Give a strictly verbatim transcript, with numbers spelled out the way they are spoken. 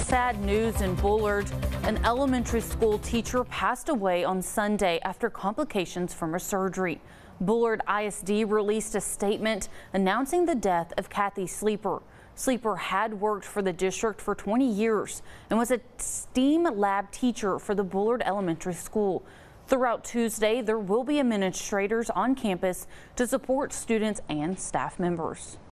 Sad news in Bullard. An elementary school teacher passed away on Sunday after complications from a surgery. Bullard I S D released a statement announcing the death of Kathy Sleeper. Sleeper had worked for the district for twenty years and was a STEAM lab teacher for the Bullard Elementary School. Throughout Tuesday, there will be administrators on campus to support students and staff members.